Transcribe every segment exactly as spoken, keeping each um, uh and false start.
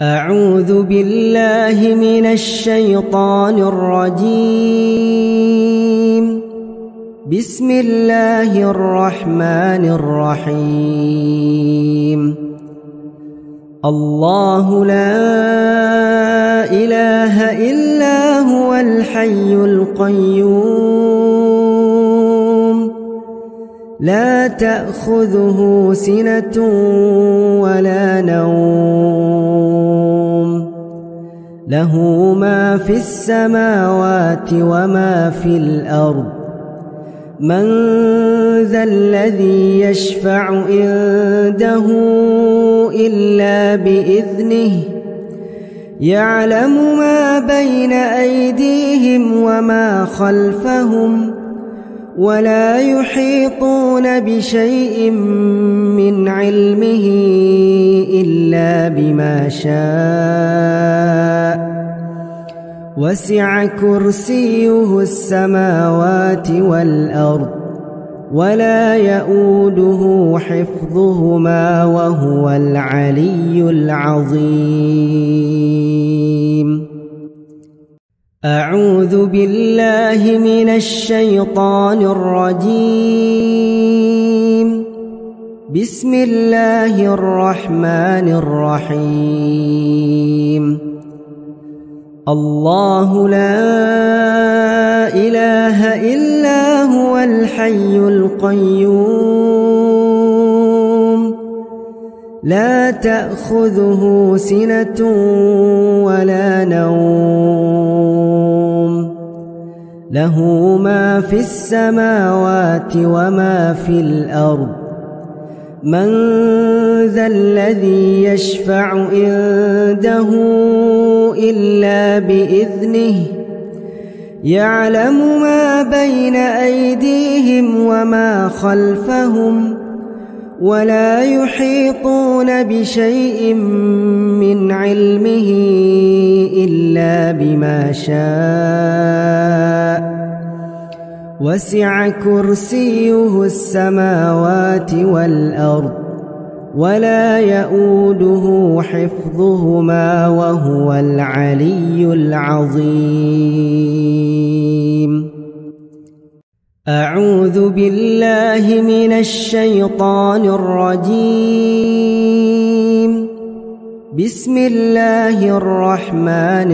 أعوذ بالله من الشيطان الرجيم. بسم الله الرحمن الرحيم. الله لا إله إلا هو الحي القيوم لا تأخذه سنة ولا نوم له ما في السماوات وما في الأرض من ذا الذي يشفع عنده إلا بإذنه يعلم ما بين أيديهم وما خلفهم ولا يحيطون بشيء من علمه إلا بما شاء وسع كرسيه السماوات والأرض ولا يؤوده حفظهما وهو العلي العظيم. أعوذ بالله من الشيطان الرجيم. بسم الله الرحمن الرحيم. الله لا إله إلا هو الحي القيوم لا تأخذه سنة ولا نوم له ما في السماوات وما في الأرض من ذا الذي يشفع عنده إلا بإذنه يعلم ما بين أيديهم وما خلفهم ولا يحيطون بشيء من علمه إلا بما شاء وسع كرسيه السماوات والأرض ولا يؤوده حفظهما وهو العلي العظيم. أعوذ بالله من الشيطان الرجيم. بسم الله الرحمن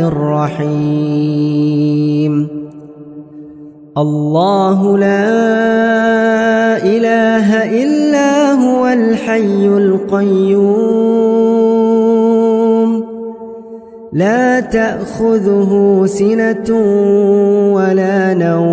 الرحيم. الله لا إله إلا هو الحي القيوم لا تأخذه سنة ولا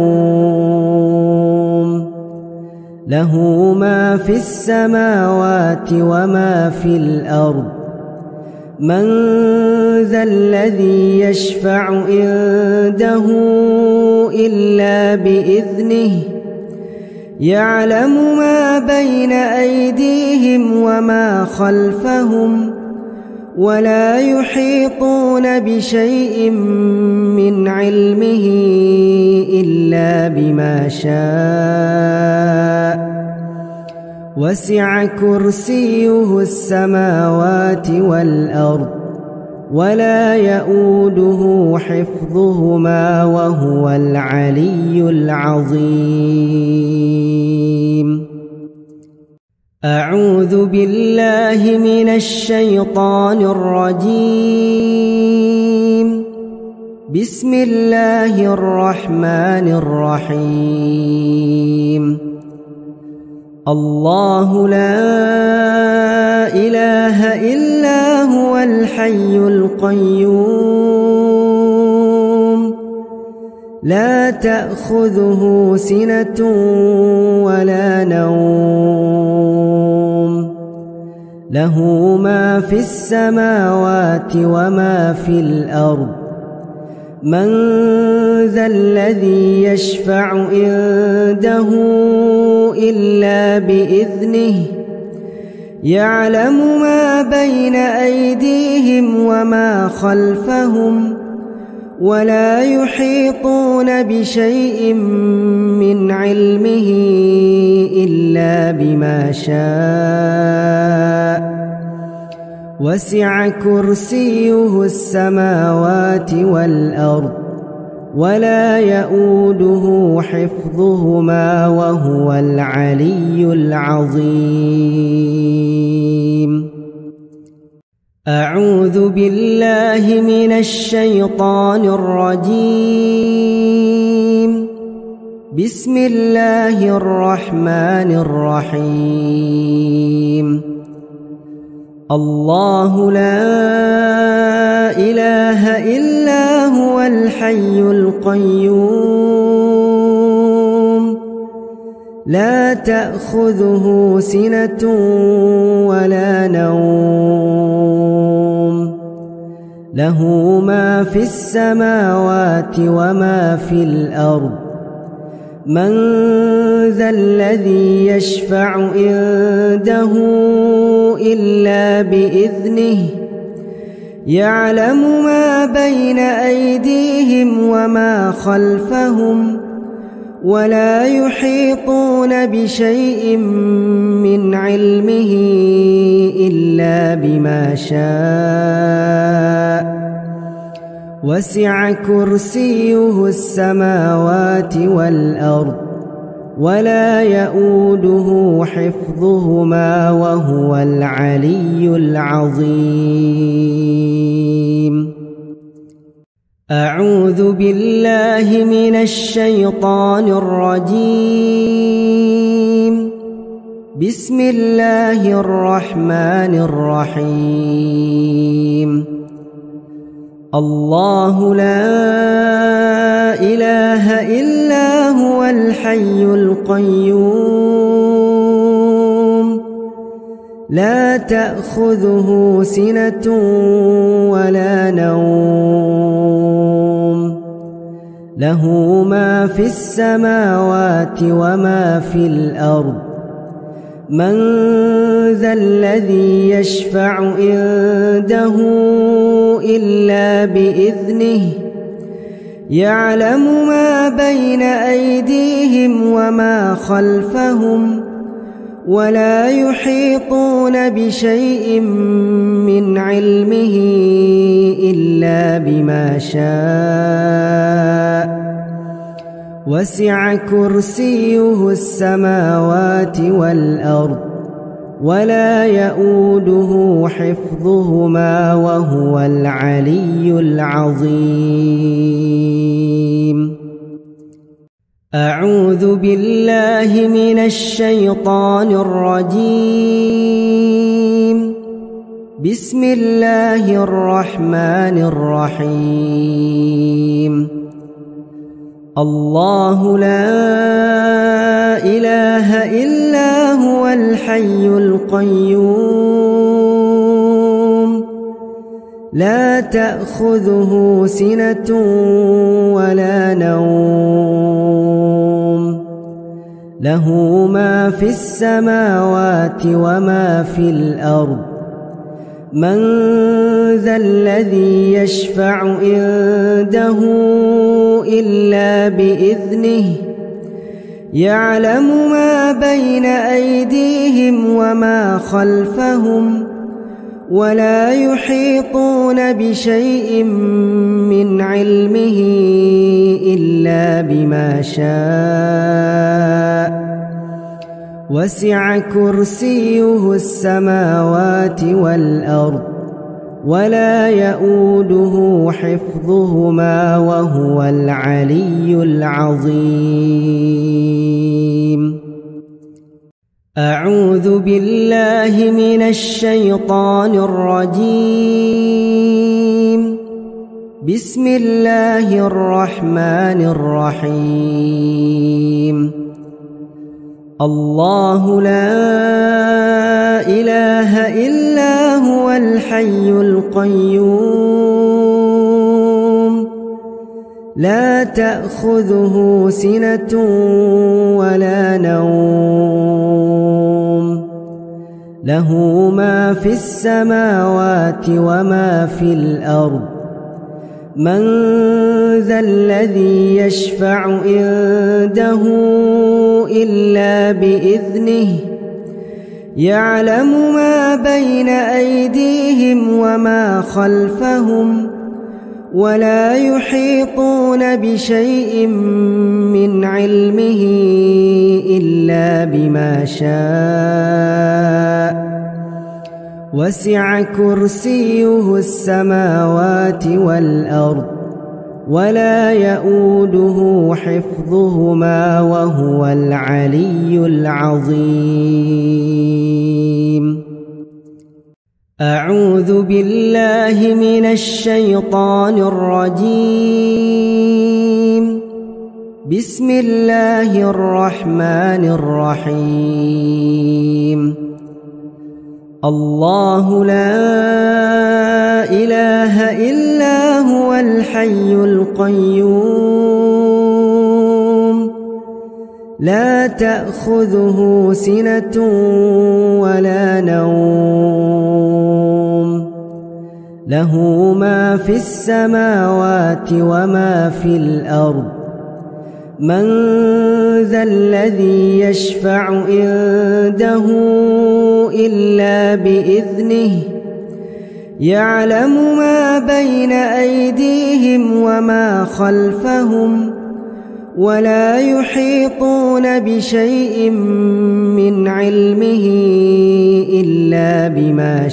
نوم له ما في السماوات وما في الأرض من ذا الذي يشفع عنده إلا بإذنه يعلم ما بين أيديهم وما خلفهم ولا يحيطون بشيء من علمه إلا بما شاء وسع كرسيه السماوات والأرض ولا يؤوده حفظهما وهو العلي العظيم. أعوذ بالله من الشيطان الرجيم. بسم الله الرحمن الرحيم. الله لا إله إلا هو الحي القيوم لا تأخذه سنة ولا نوم له ما في السماوات وما في الأرض من ذا الذي يشفع عنده إلا بإذنه يعلم ما بين أيديهم وما خلفهم ولا يحيطون بشيء من علمه إلا بما شاء وسع كرسيه السماوات والأرض ولا يؤوده حفظهما وهو العلي العظيم. أعوذ بالله من الشيطان الرجيم. بسم الله الرحمن الرحيم. الله لا إله إلا هو الحي القيوم لا تأخذه سنة ولا نوم له ما في السماوات وما في الأرض من ذا الذي يشفع عنده إلا بإذنه يعلم ما بين أيديهم وما خلفهم ولا يحيطون بشيء من علمه إلا بما شاء وسع كرسيه السماوات والأرض ولا يؤوده حفظهما وهو العلي العظيم. أعوذ بالله من الشيطان الرجيم. بسم الله الرحمن الرحيم. الله لا إله إلا هو الحي القيوم لا تأخذه سنة ولا نوم له ما في السماوات وما في الأرض من ذا الذي يشفع عنده إلا بإذنه يعلم ما بين أيديهم وما خلفهم ولا يحيطون بشيء من علمه إلا بما شاء وسع كرسيه السماوات والأرض ولا يؤوده حفظهما وهو العلي العظيم. أعوذ بالله من الشيطان الرجيم. بسم الله الرحمن الرحيم. الله لا إله إلا هو الحي القيوم لا تأخذه سنة ولا نوم له ما في السماوات وما في الأرض من ذا الذي يشفع عنده إلا بإذنه يعلم ما بين أيديهم وما خلفهم ولا يحيطون بشيء من علمه إلا بما شاء وسع كرسيه السماوات والأرض ولا يؤوده حفظهما وهو العلي العظيم. أعوذ بالله من الشيطان الرجيم. بسم الله الرحمن الرحيم. الله لا إله إلا هو الحي القيوم لا تأخذه سنة ولا نوم له ما في السماوات وما في الأرض من ذا الذي يشفع عنده إلا بإذنه يعلم ما بين أيديهم وما خلفهم ولا يحيطون بشيء من علمه إلا بما شاء وسع كرسيه السماوات والأرض ولا يؤوده حفظهما وهو العلي العظيم. أعوذ بالله من الشيطان الرجيم. بسم الله الرحمن الرحيم. الله لا إله إلا هو الحي القيوم لا تأخذه سنة ولا نوم له ما في السماوات وما في الأرض من ذا الذي يشفع عنده إلا بإذنه يعلم ما بين أيديهم وما خلفهم ولا يحيطون بشيء من علمه إلا بما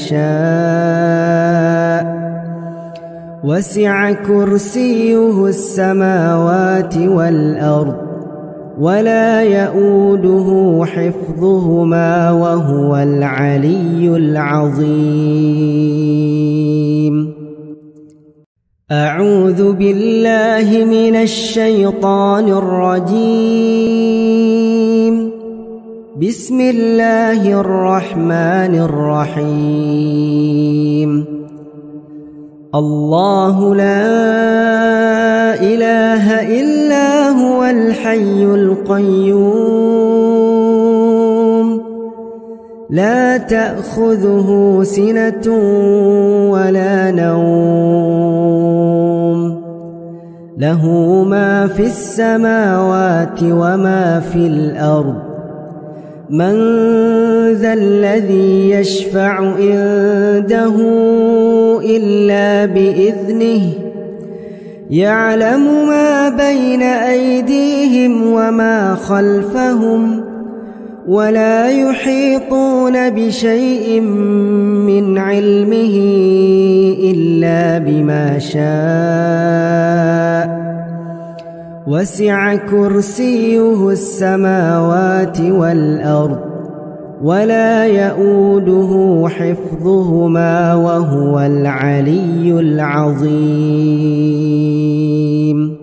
شاء وسع كرسيه السماوات والأرض ولا يؤوده حفظهما وهو العلي العظيم. أعوذ بالله من الشيطان الرجيم. بسم الله الرحمن الرحيم. الله لا إله إلا هو الحي القيوم لا تأخذه سنة ولا نوم له ما في السماوات وما في الأرض من ذا الذي يشفع عنده إلا بإذنه يعلم ما بين أيديهم وما خلفهم ولا يحيطون بشيء من علمه إلا بما شاء وسع كرسيه السماوات والأرض ولا يؤوده حفظهما وهو العلي العظيم.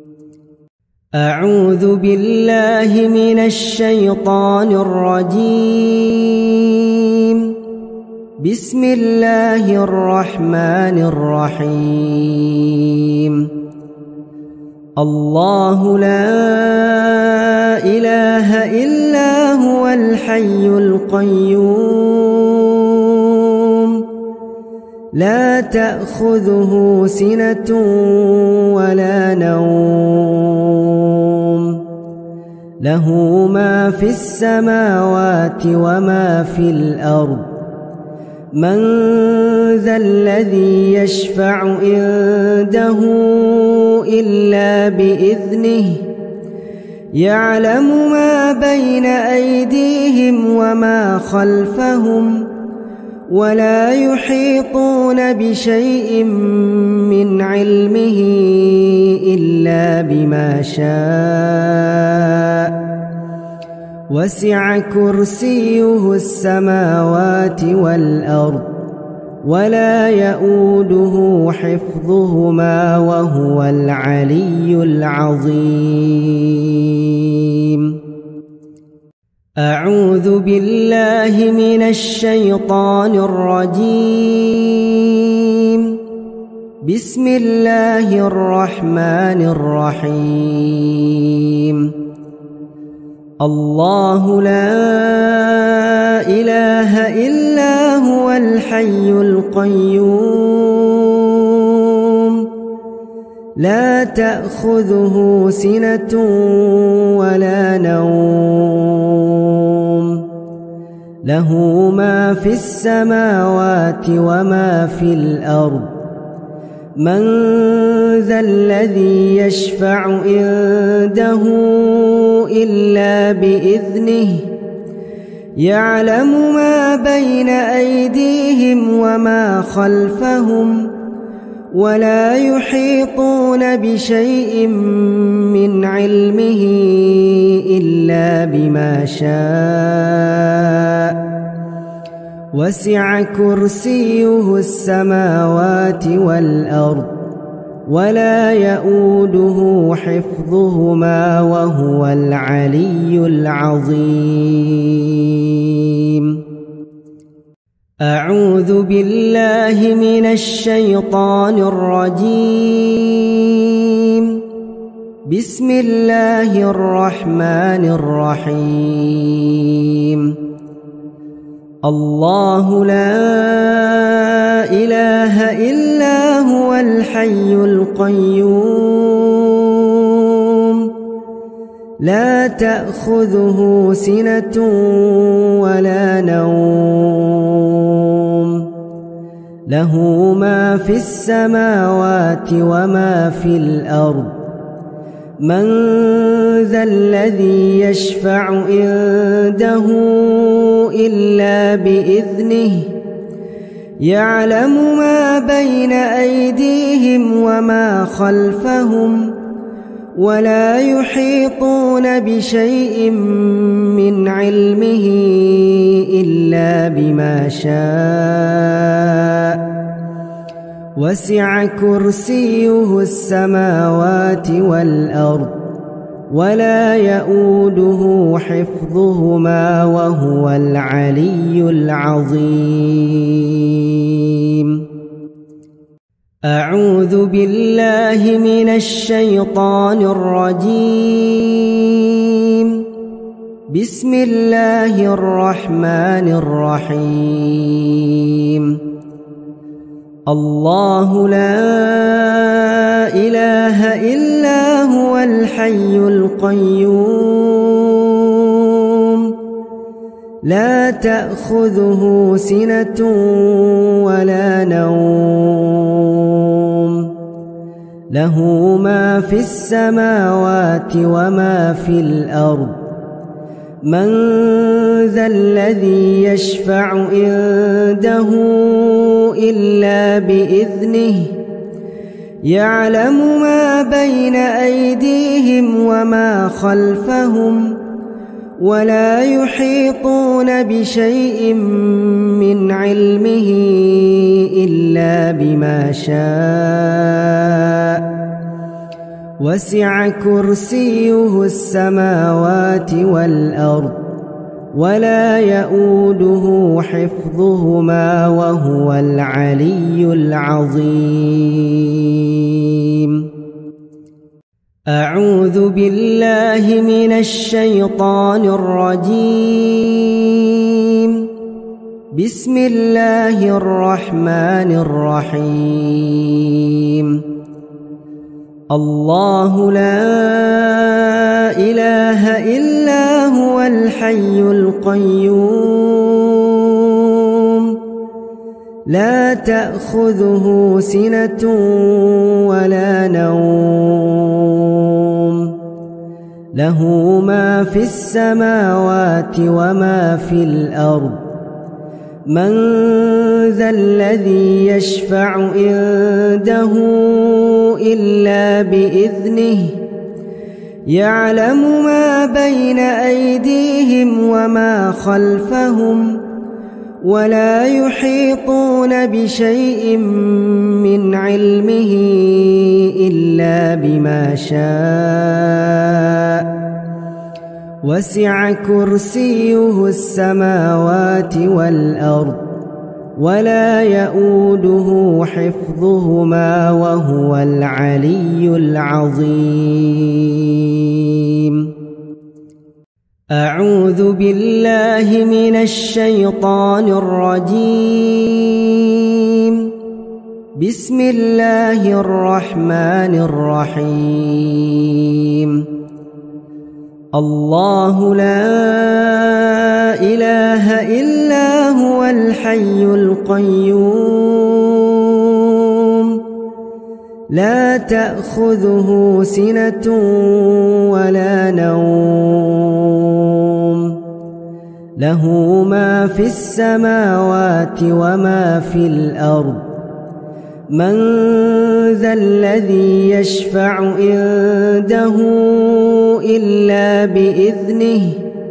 أعوذ بالله من الشيطان الرجيم. بسم الله الرحمن الرحيم. الله لا إله إلا هو الحي القيوم لا تأخذه سنة ولا نوم له ما في السماوات وما في الأرض من ذا الذي يشفع عنده إلا بإذنه يعلم ما بين أيديهم وما خلفهم ولا يحيطون بشيء من علمه إلا بما شاء وسع كرسيه السماوات والأرض ولا يؤوده حفظهما وهو العلي العظيم. أعوذ بالله من الشيطان الرجيم. بسم الله الرحمن الرحيم. الله لا إله إلا هو الحي القيوم لا تأخذه سنة ولا نوم له ما في السماوات وما في الأرض من ذا الذي يشفع عنده إلا بإذنه يعلم ما بين أيديهم وما خلفهم ولا يحيطون بشيء من علمه إلا بما شاء وسع كرسيه السماوات والأرض ولا يؤوده حفظهما وهو العلي العظيم. أعوذ بالله من الشيطان الرجيم. بسم الله الرحمن الرحيم. الله لا إله إلا هو الحي القيوم لا تأخذه سنة ولا نوم له ما في السماوات وما في الأرض من ذا الذي يشفع عنده إلا بإذنه يعلم ما بين أيديهم وما خلفهم ولا يحيطون بشيء من علمه إلا بما شاء وسع كرسيه السماوات والأرض ولا يؤوده حفظهما وهو العلي العظيم. أعوذ بالله من الشيطان الرجيم. بسم الله الرحمن الرحيم. الله لا إله إلا هو الحي القيوم لا تأخذه سنة ولا نوم له ما في السماوات وما في الأرض من ذا الذي يشفع عنده إلا بإذنه يعلم ما بين أيديهم وما خلفهم ولا يحيطون بشيء من علمه إلا بما شاء وسع كرسيه السماوات والأرض ولا يؤوده حفظهما وهو العلي العظيم. أعوذ بالله من الشيطان الرجيم. بسم الله الرحمن الرحيم. الله لا إله إلا هو الحي القيوم لا تأخذه سنة ولا نوم له ما في السماوات وما في الأرض من ذا الذي يشفع عنده إلا بإذنه يعلم ما بين أيديهم وما خلفهم ولا يحيطون بشيء من علمه إلا بما شاء وسع كرسيه السماوات والأرض ولا يؤوده حفظهما وهو العلي العظيم. أعوذ بالله من الشيطان الرجيم. بسم الله الرحمن الرحيم. الله لا إله إلا هو الحي القيوم لا تأخذه سنة ولا نوم له ما في السماوات وما في الأرض من ذا الذي يشفع عنده إلا بإذنه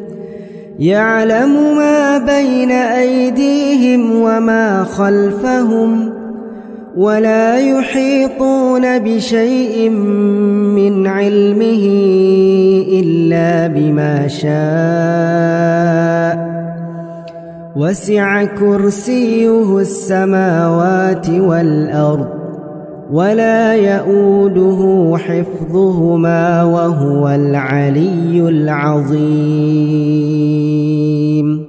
يعلم ما بين أيديهم وما خلفهم ولا يحيطون بشيء من علمه إلا بما شاء وسع كرسيه السماوات والأرض ولا يؤوده حفظهما وهو العلي العظيم.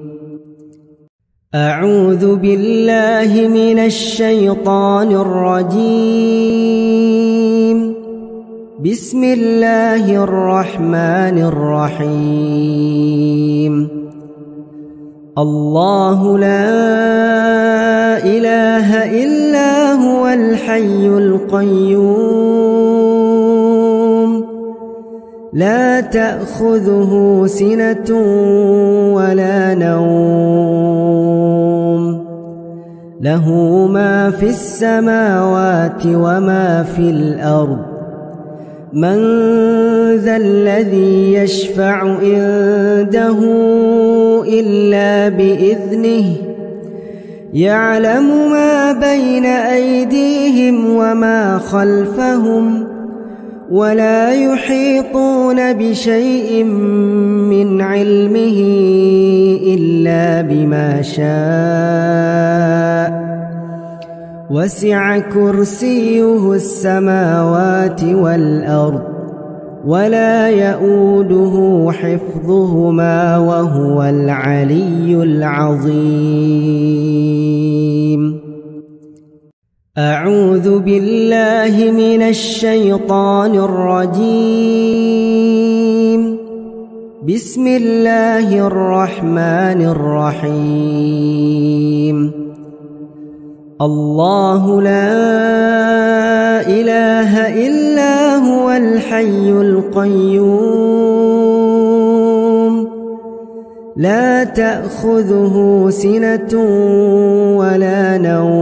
أعوذ بالله من الشيطان الرجيم. بسم الله الرحمن الرحيم. الله لا إله إلا هو الحي القيوم لا تأخذه سنة ولا نوم له ما في السماوات وما في الأرض من ذا الذي يشفع عنده إلا بإذنه يعلم ما بين أيديهم وما خلفهم ولا يحيطون بشيء من علمه إلا بما شاء وسع كرسيه السماوات والأرض ولا يؤوده حفظهما وهو العلي العظيم. أعوذ بالله من الشيطان الرجيم. بسم الله الرحمن الرحيم. الله لا إله إلا هو الحي القيوم لا تأخذه سنة ولا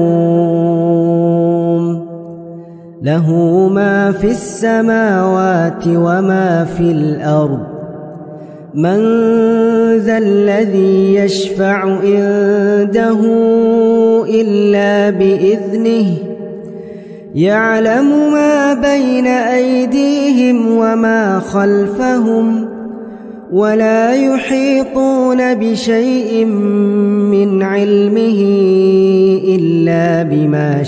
نوم له ما في السماوات وما في الأرض من ذا الذي يشفع عنده إلا بإذنه يعلم ما بين أيديهم وما خلفهم ولا يحيطون بشيء من علمه إلا بما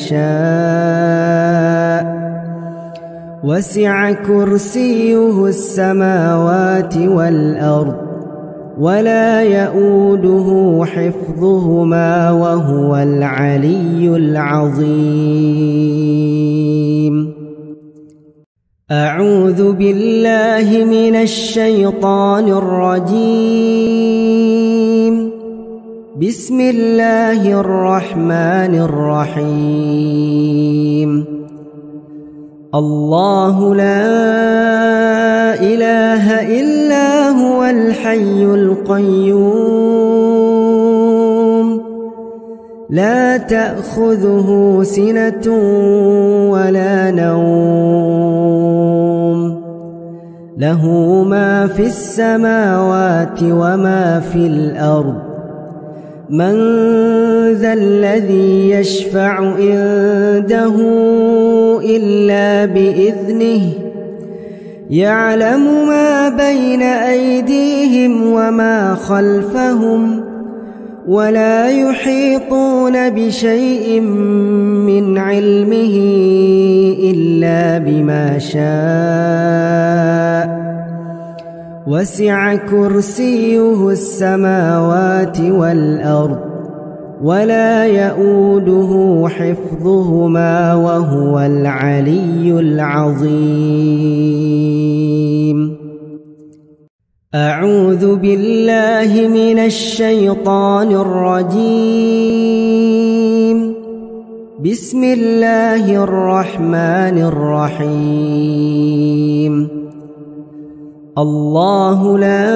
شاء وسع كرسيه السماوات والأرض ولا يؤوده حفظهما وهو العلي العظيم. أعوذ بالله من الشيطان الرجيم. بسم الله الرحمن الرحيم. الله لا إله إلا هو الحي القيوم لا تأخذه سنة ولا نوم له ما في السماوات وما في الأرض من ذا الذي يشفع عنده إلا بإذنه يعلم ما بين أيديهم وما خلفهم ولا يحيطون بشيء من علمه إلا بما شاء وسع كرسيه السماوات والأرض ولا يؤوده حفظهما وهو العلي العظيم. أعوذ بالله من الشيطان الرجيم. بسم الله الرحمن الرحيم. الله لا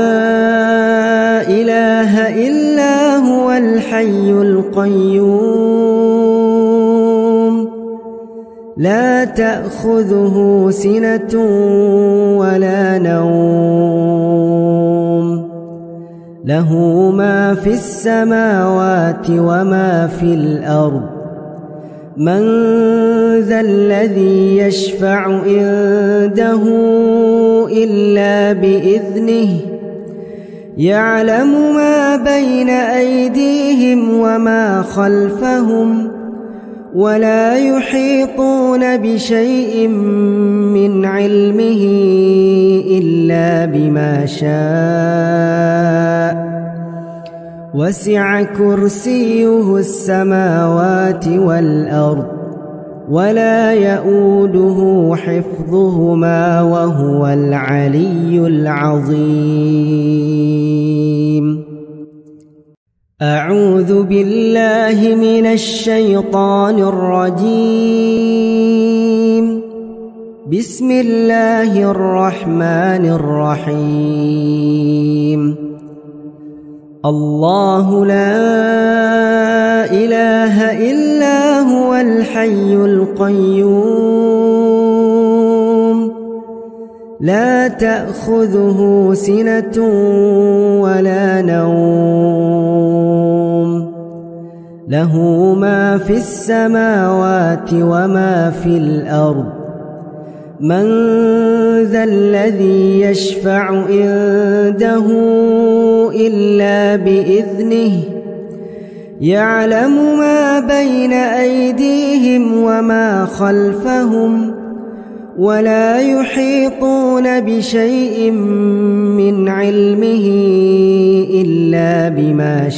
إله إلا هو الحي القيوم لا تأخذه سنة ولا نوم له ما في السماوات وما في الأرض من ذا الذي يشفع عنده إلا بإذنه يعلم ما بين أيديهم وما خلفهم ولا يحيطون بشيء من علمه إلا بما شاء وسع كرسيه السماوات والأرض ولا يؤوده حفظهما وهو العلي العظيم. أعوذ بالله من الشيطان الرجيم. بسم الله الرحمن الرحيم. الله لا إله إلا هو الحي القيوم لا تأخذه سنة ولا نوم له ما في السماوات وما في الأرض من ذا الذي يشفع عنده إلا بإذنه يعلم ما بين أيديهم وما خلفهم ولا يحيطون بشيء من علمه إلا بما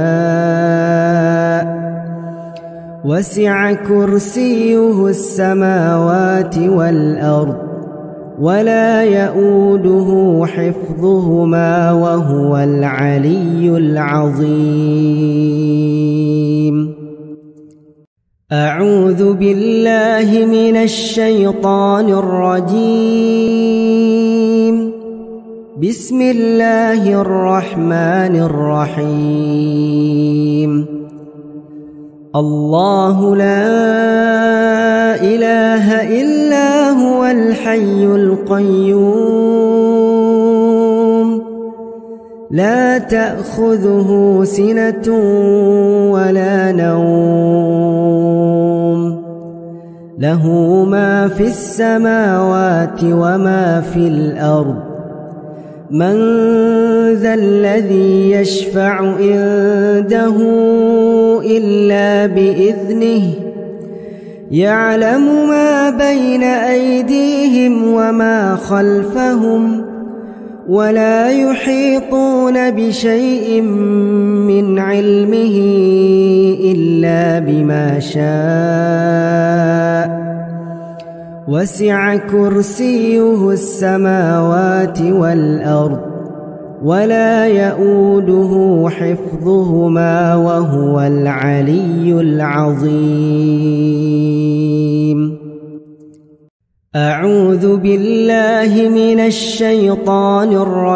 شاء وسع كرسيه السماوات والأرض ولا يؤوده حفظهما وهو العلي العظيم. أعوذ بالله من الشيطان الرجيم. بسم الله الرحمن الرحيم. الله لا إله إلا هو الحي القيوم لا تأخذه سنة ولا نوم له ما في السماوات وما في الأرض من ذا الذي يشفع عنده إلا بإذنه يعلم ما بين أيديهم وما خلفهم ولا يحيطون بشيء من علمه إلا بما شاء وسع كرسيه السماوات والأرض ولا يؤوده حفظهما وهو العلي العظيم. أعوذ بالله من الشيطان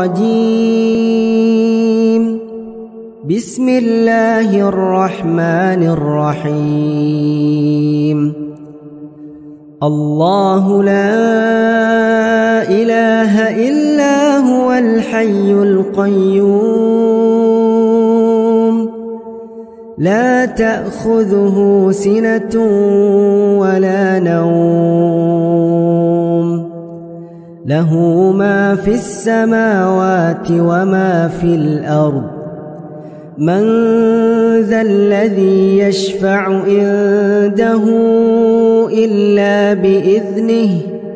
الرجيم. بسم الله الرحمن الرحيم. الله لا إله إلا هو الحي القيوم لا تأخذه سنة ولا نوم له ما في السماوات وما في الأرض من ذا الذي يشفع عنده إلا بإذنه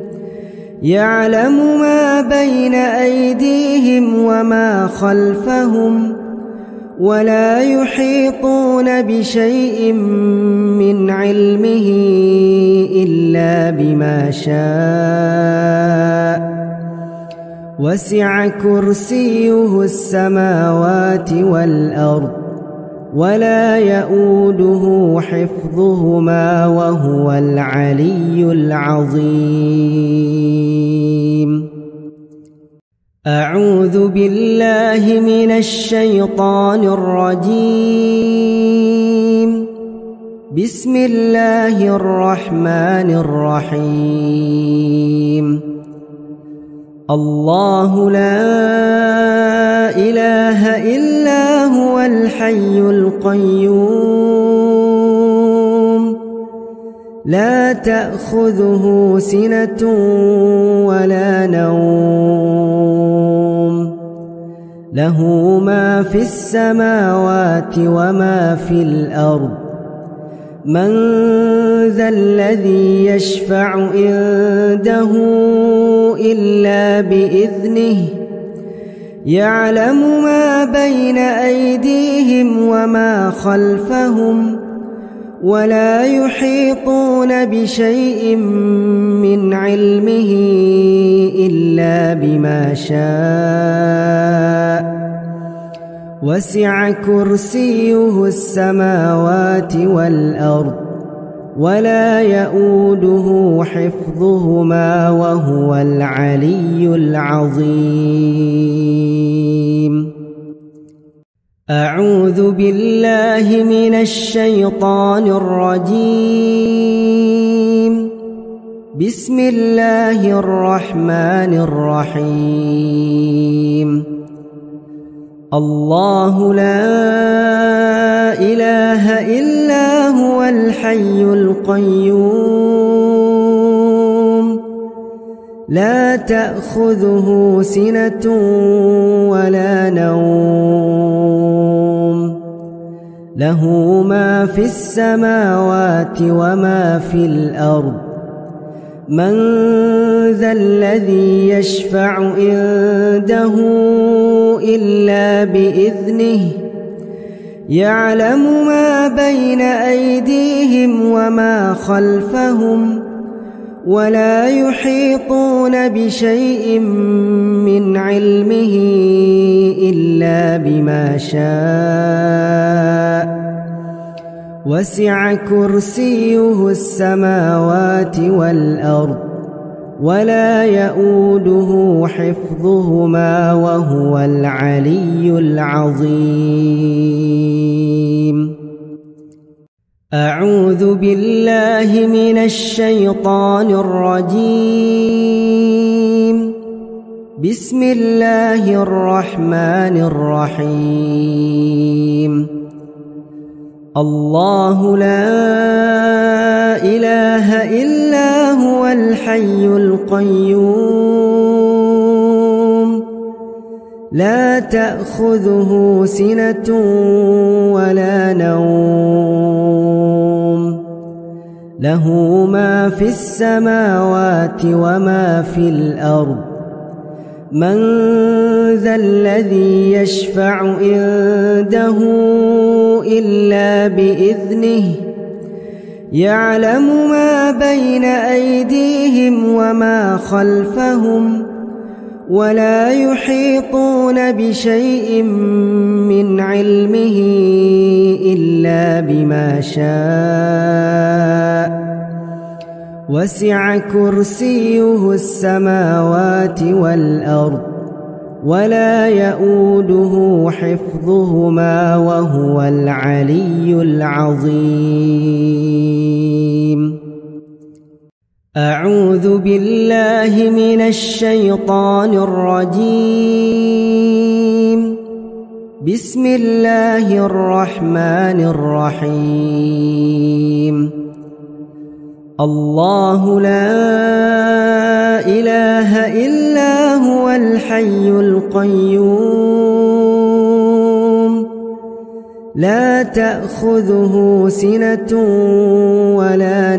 يعلم ما بين أيديهم وما خلفهم ولا يحيطون بشيء من علمه إلا بما شاء وسع كرسيه السماوات والأرض ولا يؤوده حفظهما وهو العلي العظيم. أعوذ بالله من الشيطان الرجيم. بسم الله الرحمن الرحيم. الله لا إله إلا هو الحي القيوم لا تأخذه سنة ولا نوم له ما في السماوات وما في الأرض من ذا الذي يشفع عنده إلا بإذنه يعلم ما بين أيديهم وما خلفهم ولا يحيطون بشيء من علمه إلا بما شاء وسع كرسيه السماوات والأرض ولا يؤوده حفظهما وهو العلي العظيم. أعوذ بالله من الشيطان الرجيم. بسم الله الرحمن الرحيم. الله لا إله إلا هو الحي القيوم لا تأخذه سنة ولا نوم له ما في السماوات وما في الأرض من ذا الذي يشفع عنده إلا بإذنه يعلم ما بين أيديهم وما خلفهم ولا يحيطون بشيء من علمه إلا بما شاء وسع كرسيه السماوات والأرض ولا يؤوده حفظهما وهو العلي العظيم. أعوذ بالله من الشيطان الرجيم. بسم الله الرحمن الرحيم. الله لا إله إلا هو الحي القيوم لا تأخذه سنة ولا نوم له ما في السماوات وما في الأرض من ذا الذي يشفع عنده إلا بإذنه يعلم ما بين أيديهم وما خلفهم ولا يحيطون بشيء من علمه إلا بما شاء وسع كرسيه السماوات والأرض ولا يؤوده حفظهما وهو العلي العظيم. أعوذ بالله من الشيطان الرجيم. بسم الله الرحمن الرحيم. الله لا إله إلا هو الحي القيوم لا تأخذه سنة ولا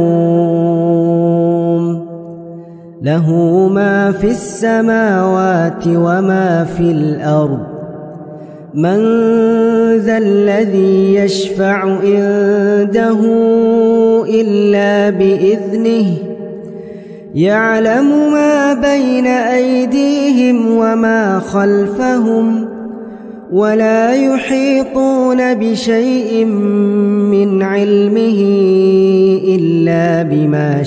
نوم له ما في السماوات وما في الأرض من ذا الذي يشفع عنده إلا بإذنه يعلم ما بين أيديهم وما خلفهم ولا يحيطون بشيء من علمه إلا بما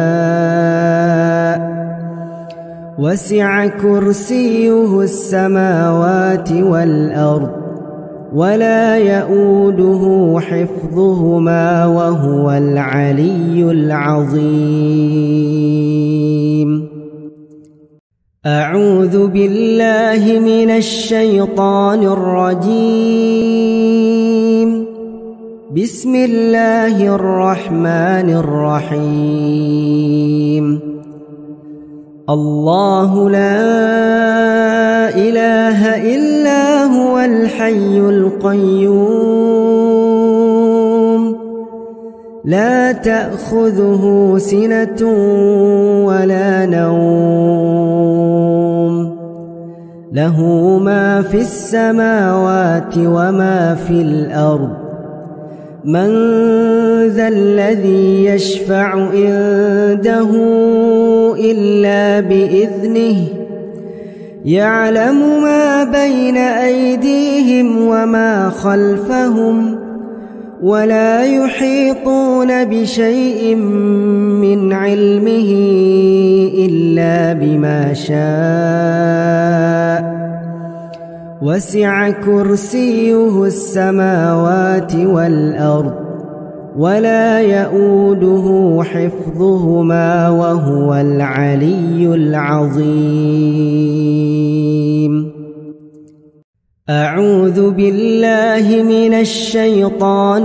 شاء وسع كرسيه السماوات والأرض ولا يؤوده حفظهما وهو العلي العظيم. أعوذ بالله من الشيطان الرجيم. بسم الله الرحمن الرحيم. الله لا إله إلا هو الحي القيوم لا تأخذه سنة ولا نوم له ما في السماوات وما في الأرض من ذا الذي يشفع عنده إلا بإذنه يعلم ما بين أيديهم وما خلفهم ولا يحيطون بشيء من علمه إلا بما شاء وسع كرسيه السماوات والأرض ولا يؤوده حفظهما وهو العلي العظيم. أعوذ بالله من الشيطان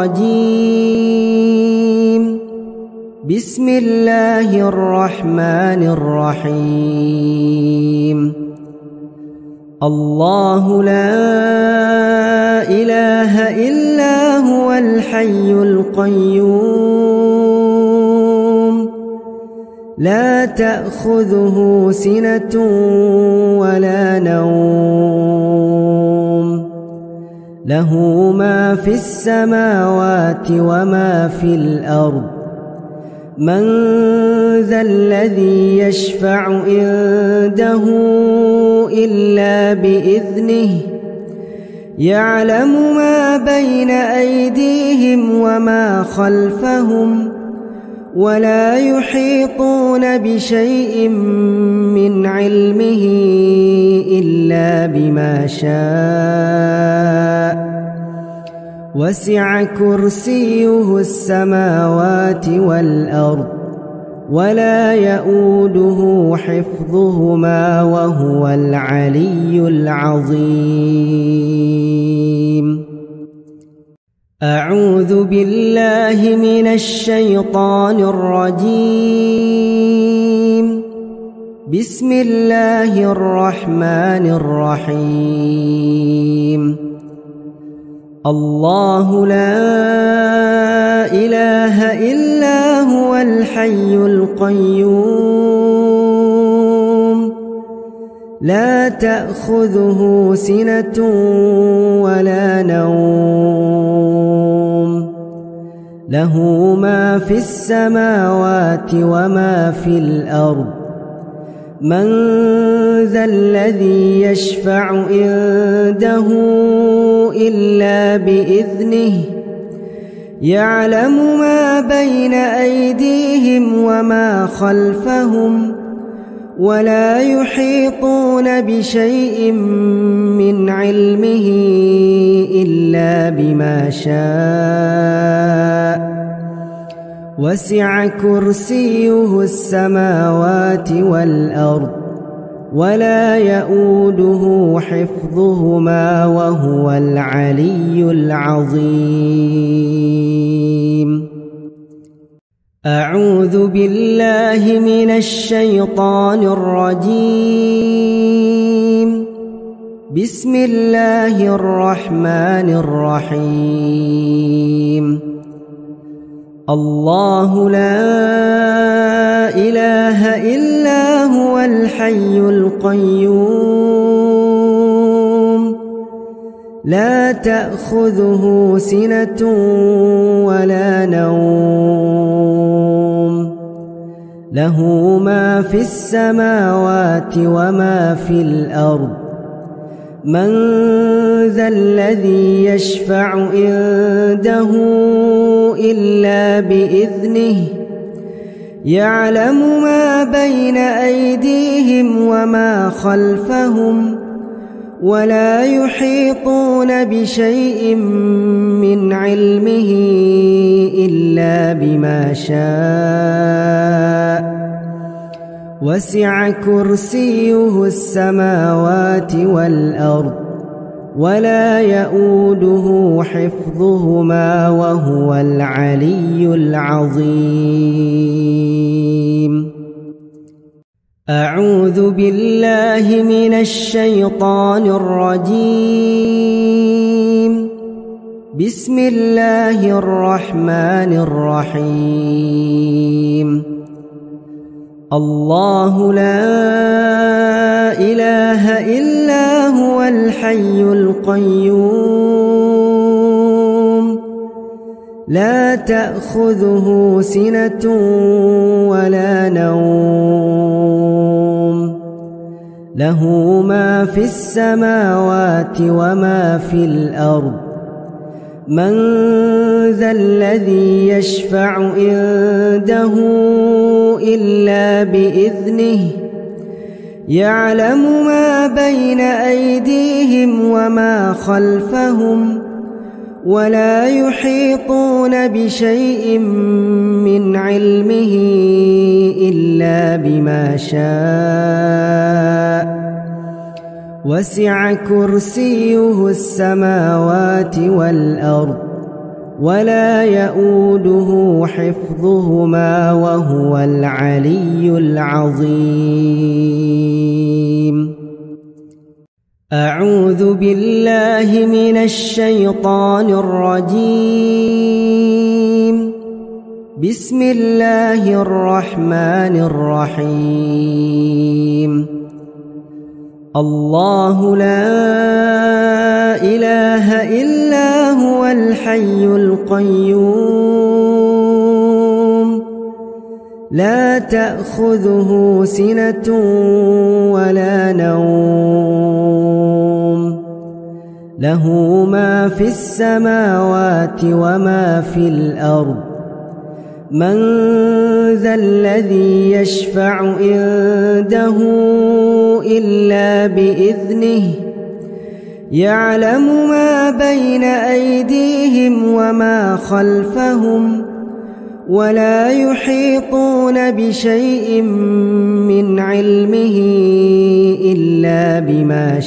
الرجيم. بسم الله الرحمن الرحيم. الله لا إله إلا هو الحي القيوم لا تأخذه سنة ولا نوم له ما في السماوات وما في الأرض من ذا الذي يشفع عنده إلا بإذنه يعلم ما بين أيديهم وما خلفهم ولا يحيطون بشيء من علمه إلا بما شاء وسع كرسيه السماوات والأرض ولا يؤوده حفظهما وهو العلي العظيم. أعوذ بالله من الشيطان الرجيم. بسم الله الرحمن الرحيم. الله لا إله إلا هو الحي القيوم لا تأخذه سنة ولا نوم له ما في السماوات وما في الأرض من ذا الذي يشفع عنده إلا بإذنه يعلم ما بين أيديهم وما خلفهم ولا يحيطون بشيء من علمه إلا بما شاء وسع كرسيه السماوات والأرض ولا يؤوده حفظهما وهو العلي العظيم. أعوذ بالله من الشيطان الرجيم. بسم الله الرحمن الرحيم. الله لا إله إلا هو الحي القيوم لا تأخذه سنة ولا نوم له ما في السماوات وما في الأرض من ذا الذي يشفع عنده إلا بإذنه يعلم ما بين أيديهم وما خلفهم ولا يحيطون بشيء من علمه إلا بما شاء وسع كرسيه السماوات والأرض ولا يؤوده حفظهما وهو العلي العظيم. أعوذ بالله من الشيطان الرجيم. بسم الله الرحمن الرحيم. الله لا إله إلا هو الحي القيوم لا تأخذه سنة ولا نوم له ما في السماوات وما في الأرض من ذا الذي يشفع عنده إلا بإذنه يعلم ما بين أيديهم وما خلفهم ولا يحيطون بشيء من علمه إلا بما شاء وسع كرسيه السماوات والأرض ولا يؤوده حفظهما وهو العلي العظيم. أعوذ بالله من الشيطان الرجيم. بسم الله الرحمن الرحيم. الله لا إله إلا هو الحي القيوم لا تأخذه سنة ولا نوم له ما في السماوات وما في الأرض من ذا الذي يشفع عنده إلا بإذنه يعلم ما بين أيديهم وما خلفهم ولا يحيطون بشيء من علمه إلا بما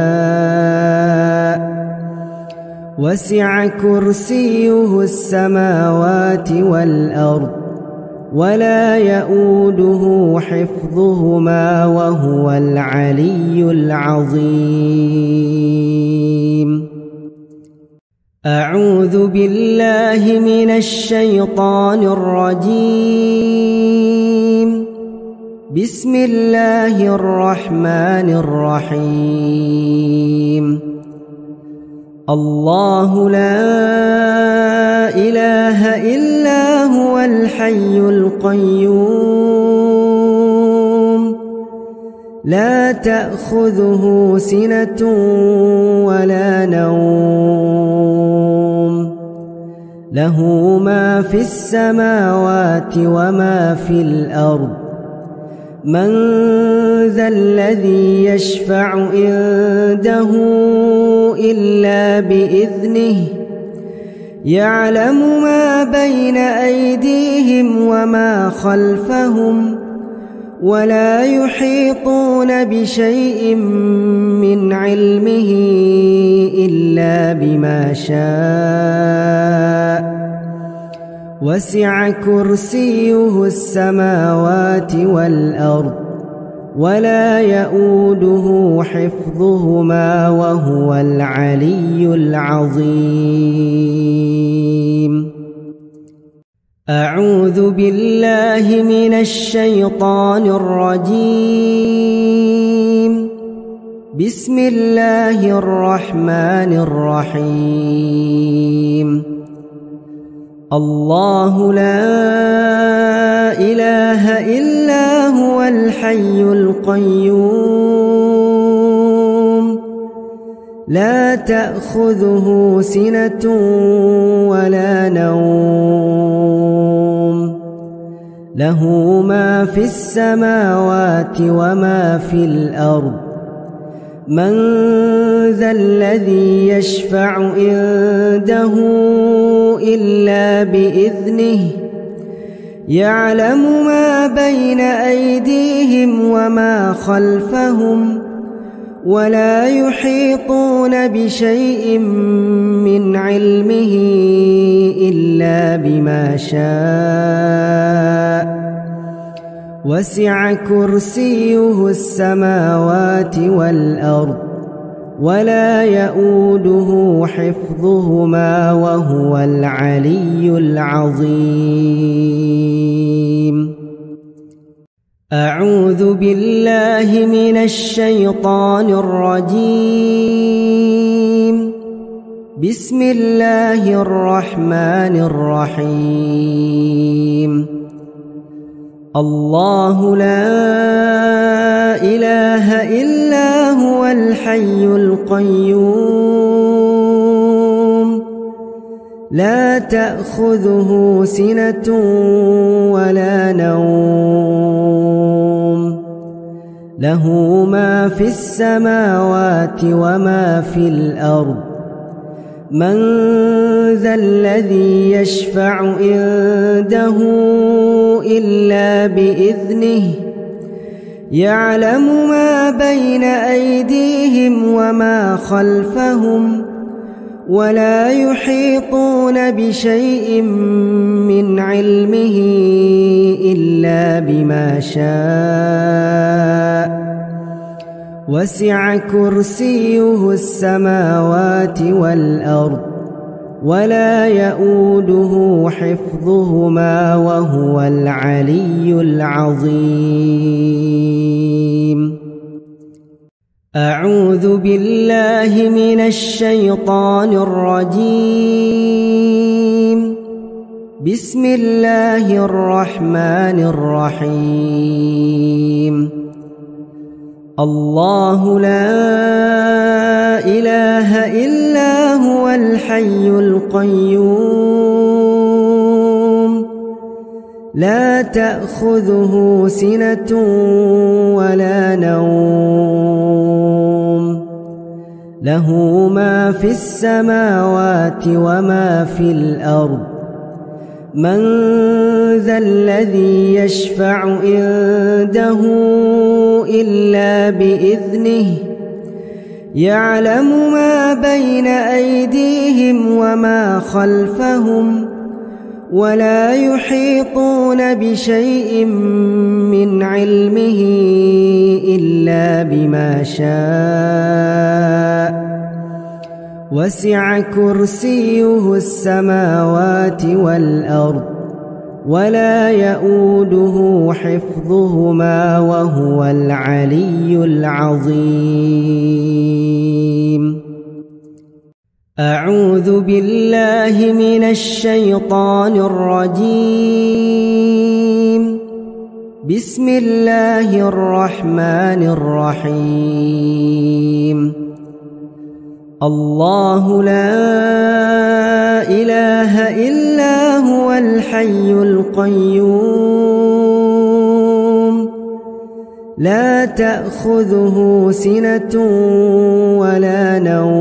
شاء وسع كرسيه السماوات والأرض ولا يؤوده حفظهما وهو العلي العظيم. أعوذ بالله من الشيطان الرجيم. بسم الله الرحمن الرحيم. الله لا إله إلا هو الحي القيوم لا تأخذه سنة ولا نوم له ما في السماوات وما في الأرض من ذا الذي يشفع عنده إلا بإذنه يعلم ما بين أيديهم وما خلفهم ولا يحيطون بشيء من علمه إلا بما شاء وسع كرسيه السماوات والأرض ولا يؤوده حفظهما وهو العلي العظيم. أعوذ بالله من الشيطان الرجيم. بسم الله الرحمن الرحيم. الله لا إله إلا هو الحي القيوم لا تأخذه سنة ولا نوم له ما في السماوات وما في الأرض من ذا الذي يشفع عنده إلا بإذنه يعلم ما بين أيديهم وما خلفهم ولا يحيطون بشيء من علمه إلا بما شاء وسع كرسيه السماوات والأرض ولا يؤوده حفظهما وهو العلي العظيم. أعوذ بالله من الشيطان الرجيم. بسم الله الرحمن الرحيم. الله لا إله إلا هو الحي القيوم لا تأخذه سنة ولا نوم له ما في السماوات وما في الأرض من ذا الذي يشفع عنده إلا بإذنه يعلم ما بين أيديهم وما خلفهم ولا يحيطون بشيء من علمه إلا بما شاء وسع كرسيه السماوات والأرض ولا يؤوده حفظهما وهو العلي العظيم. أعوذ بالله من الشيطان الرجيم. بسم الله الرحمن الرحيم. الله لا إله إلا هو الحي القيوم لا تأخذه سنة ولا نوم له ما في السماوات وما في الأرض من ذا الذي يشفع عنده إلا بإذنه يعلم ما بين أيديهم وما خلفهم ولا يحيطون بشيء من علمه إلا بما شاء وسع كرسيه السماوات والأرض ولا يؤوده حفظهما وهو العلي العظيم. أعوذ بالله من الشيطان الرجيم. بسم الله الرحمن الرحيم. الله لا إله إلا هو الحي القيوم لا تأخذه سنة ولا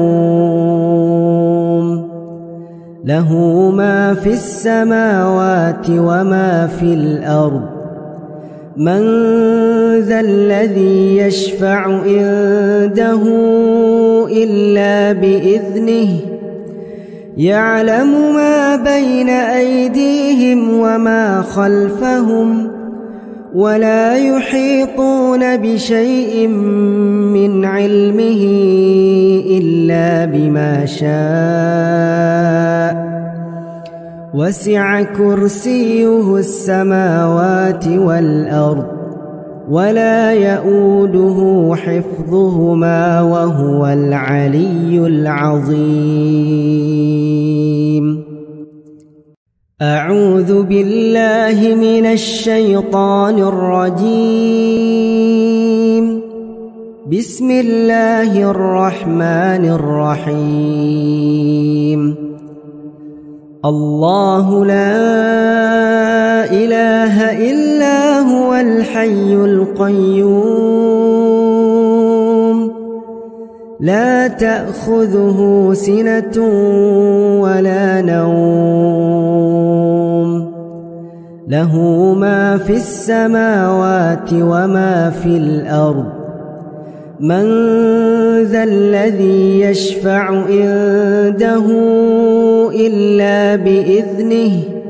نوم له ما في السماوات وما في الأرض من ذا الذي يشفع عنده إلا بإذنه يعلم ما بين أيديهم وما خلفهم ولا يحيطون بشيء من علمه إلا بما شاء وسع كرسيه السماوات والأرض ولا يؤوده حفظهما وهو العلي العظيم. أعوذ بالله من الشيطان الرجيم. بسم الله الرحمن الرحيم. الله لا إله إلا هو الحي القيوم لا تأخذه سنة ولا نوم له ما في السماوات وما في الأرض من ذا الذي يشفع عنده إلا بإذنه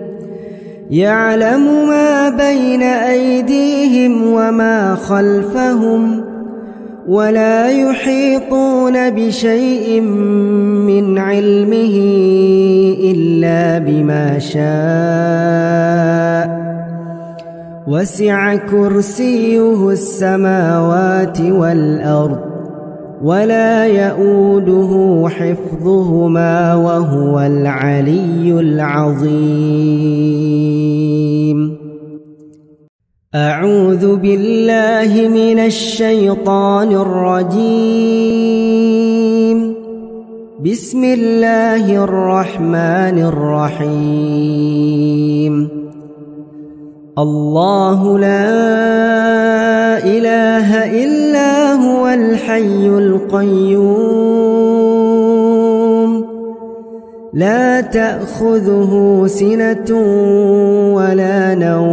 يعلم ما بين أيديهم وما خلفهم ولا يحيطون بشيء من علمه إلا بما شاء وسع كرسيه السماوات والأرض ولا يؤوده حفظهما وهو العلي العظيم. أعوذ بالله من الشيطان الرجيم. بسم الله الرحمن الرحيم. الله لا إله إلا هو الحي القيوم لا تأخذه سنة ولا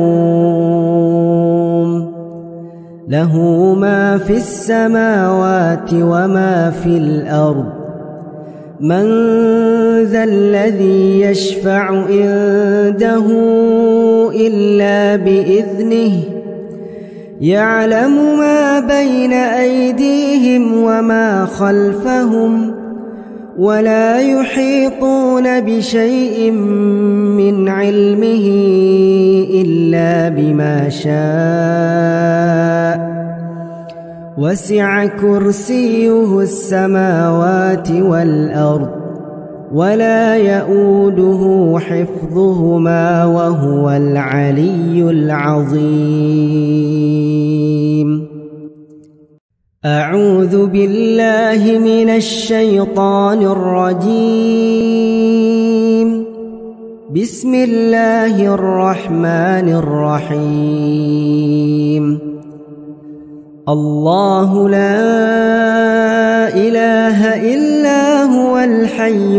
نوم له ما في السماوات وما في الأرض من ذا الذي يشفع عنده إلا بإذنه يعلم ما بين أيديهم وما خلفهم ولا يحيطون بشيء من علمه إلا بما شاء وسع كرسيه السماوات والأرض ولا يؤوده حفظهما وهو العلي العظيم. أعوذ بالله من الشيطان الرجيم. بسم الله الرحمن الرحيم. الله لا إله إلا هو الحي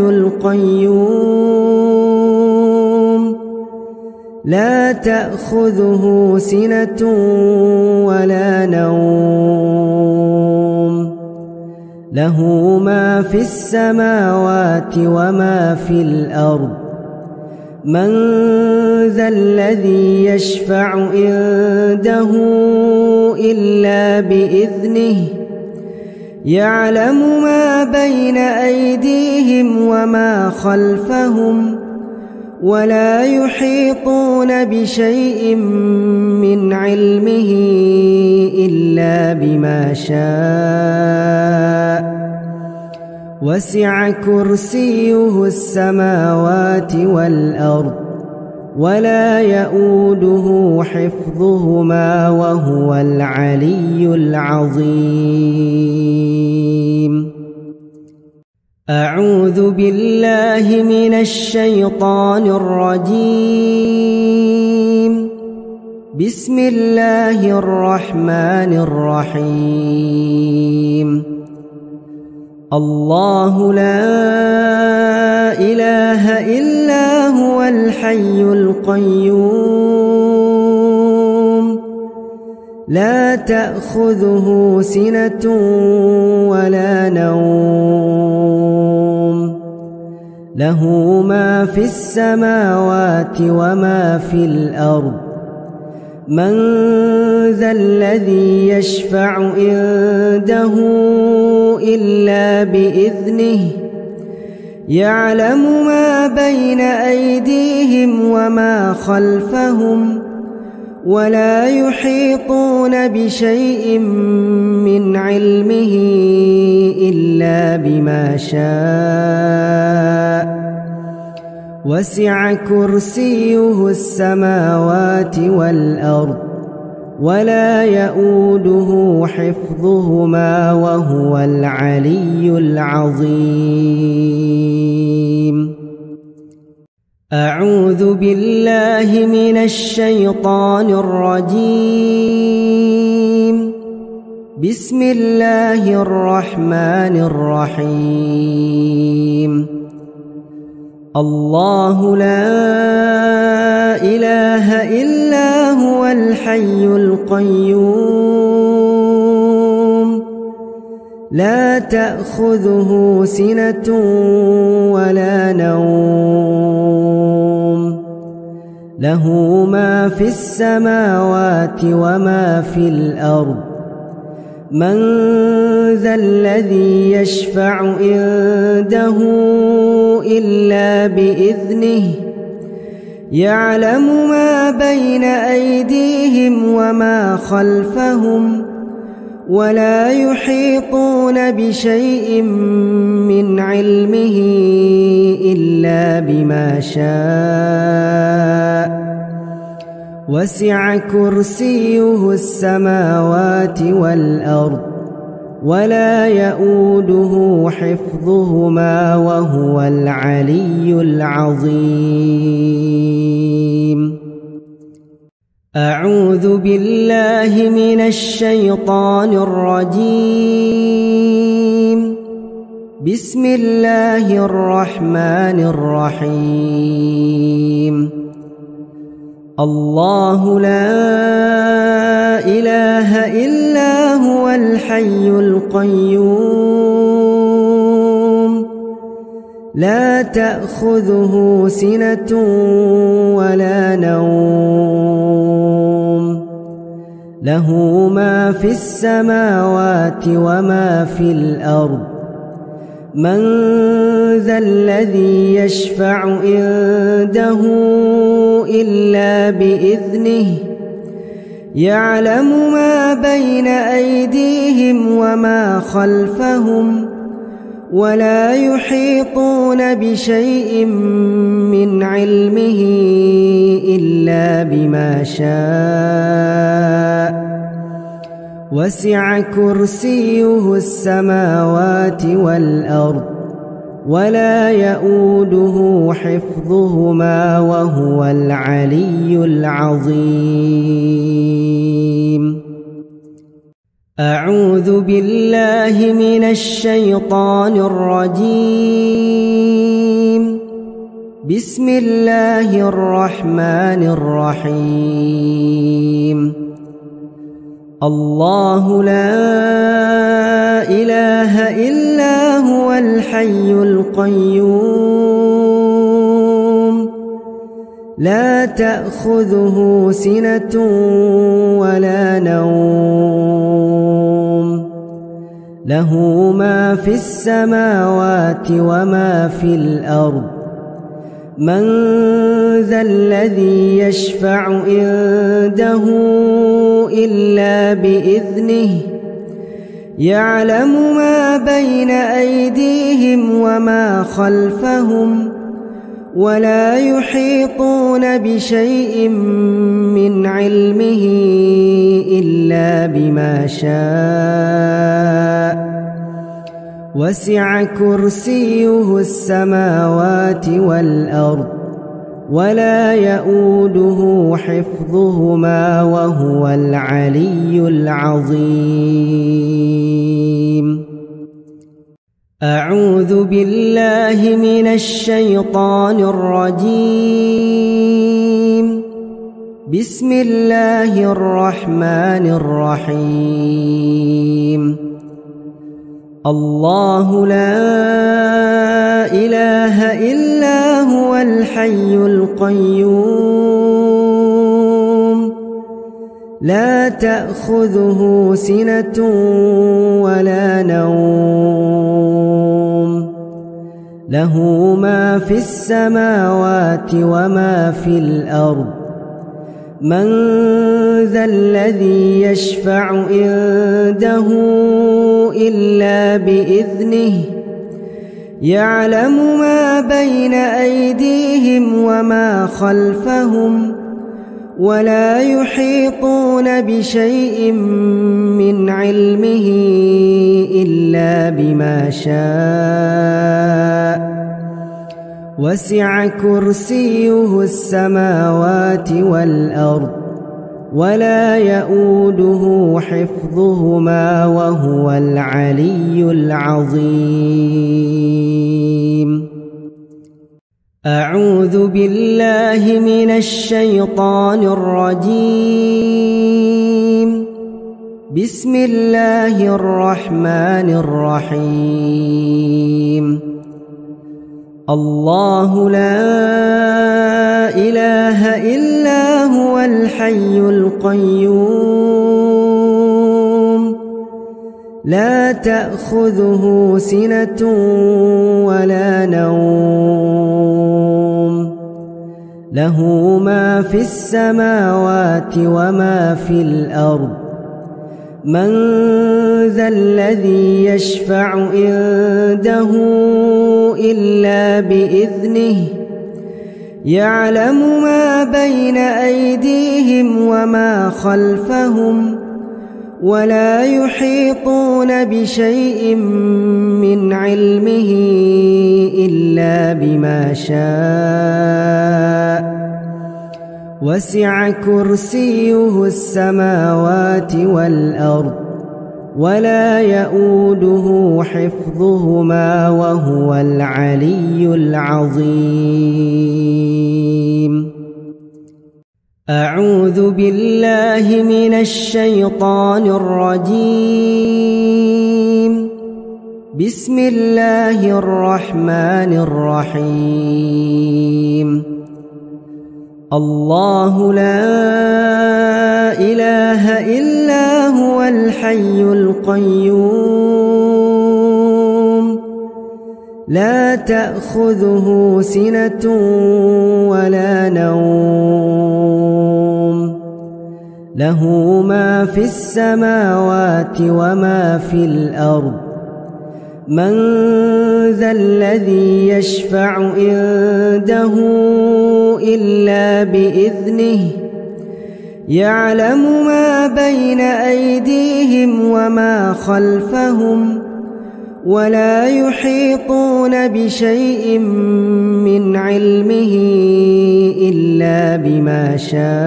القيوم لا تأخذه سنة ولا نوم له ما في السماوات وما في الأرض من ذا الذي يشفع عنده إلا بإذنه يعلم ما بين أيديهم وما خلفهم ولا يحيطون بشيء من علمه إلا بما شاء وسع كرسيه السماوات والأرض ولا يؤوده حفظهما وهو العلي العظيم. أعوذ بالله من الشيطان الرجيم. بسم الله الرحمن الرحيم. الله لا إله إلا هو الحي القيوم لا تأخذه سنة ولا نوم له ما في السماوات وما في الأرض من ذا الذي يشفع عنده إلا بإذنه يعلم ما بين أيديهم وما خلفهم ولا يحيطون بشيء من علمه إلا بما شاء وسع كرسيه السماوات والأرض ولا يؤوده حفظهما وهو العلي العظيم. أعوذ بالله من الشيطان الرجيم. بسم الله الرحمن الرحيم. الله لا إله إلا هو الحي القيوم لا تأخذه سنة ولا نوم له ما في السماوات وما في الأرض من ذا الذي يشفع عنده إلا بإذنه يعلم ما بين أيديهم وما خلفهم ولا يحيطون بشيء من علمه إلا بما شاء وسع كرسيه السماوات والأرض ولا يؤوده حفظهما وهو العلي العظيم. أعوذ بالله من الشيطان الرجيم. بسم الله الرحمن الرحيم. الله لا إله إلا هو الحي القيوم لا تأخذه سنة ولا نوم له ما في السماوات وما في الأرض من ذا الذي يشفع عنده إلا بإذنه يعلم ما بين أيديهم وما خلفهم ولا يحيطون بشيء من علمه إلا بما شاء وسع كرسيه السماوات والأرض ولا يؤوده حفظهما وهو العلي العظيم. أعوذ بالله من الشيطان الرجيم. بسم الله الرحمن الرحيم. الله لا إله إلا هو الحي القيوم لا تأخذه سنة ولا نوم له ما في السماوات وما في الأرض من ذا الذي يشفع عنده إلا بإذنه يعلم ما بين أيديهم وما خلفهم ولا يحيطون بشيء من علمه إلا بما شاء وسع كرسيه السماوات والأرض ولا يؤوده حفظهما وهو العلي العظيم. أعوذ بالله من الشيطان الرجيم. بسم الله الرحمن الرحيم. الله لا إله إلا هو الحي القيوم لا تأخذه سنة ولا نوم له ما في السماوات وما في الأرض من ذا الذي يشفع عنده إلا بإذنه يعلم ما بين أيديهم وما خلفهم ولا يحيطون بشيء من علمه إلا بما شاء وسع كرسيه السماوات والأرض ولا يؤوده حفظهما وهو العلي العظيم. أعوذ بالله من الشيطان الرجيم. بسم الله الرحمن الرحيم. الله لا إله إلا هو الحي القيوم لا تأخذه سنة ولا نوم له ما في السماوات وما في الأرض من ذا الذي يشفع عنده إلا بإذنه يعلم ما بين أيديهم وما خلفهم ولا يحيطون بشيء من علمه إلا بما شاء وسع كرسيه السماوات والأرض ولا يؤوده حفظهما وهو العلي العظيم. أعوذ بالله من الشيطان الرجيم. بسم الله الرحمن الرحيم. الله لا إله إلا هو الحي القيوم لا تأخذه سنة ولا نوم له ما في السماوات وما في الأرض من ذا الذي يشفع عنده إلا بإذنه يعلم ما بين أيديهم وما خلفهم ولا يحيطون بشيء من علمه إلا بما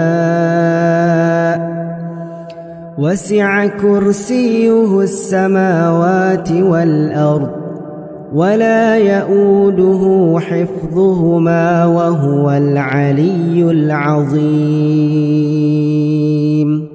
شاء وسع كرسيه السماوات والأرض ولا يؤوده حفظهما وهو العلي العظيم.